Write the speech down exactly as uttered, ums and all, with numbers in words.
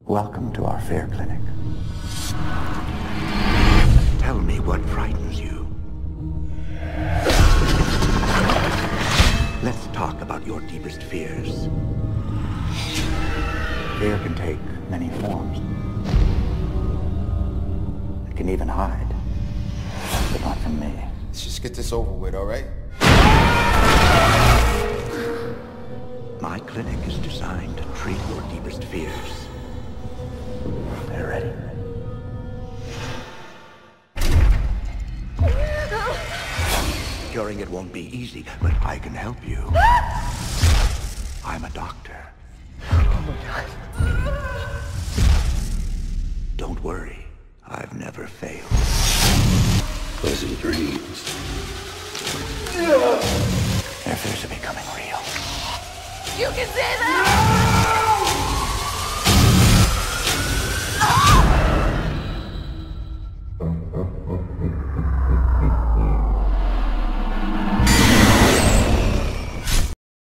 Welcome to our fair clinic. Tell me what frightens you. Let's talk about your deepest fears. Fear can take many forms. It can even hide. But not from me. Let's just get this over with, all right? My clinic is designed to treat your deepest fears. Are you ready? Curing it won't be easy, but I can help you. I'm a doctor. Oh my God. Don't worry, I've never failed. Pleasant dreams. Their fears are becoming real. You can say that!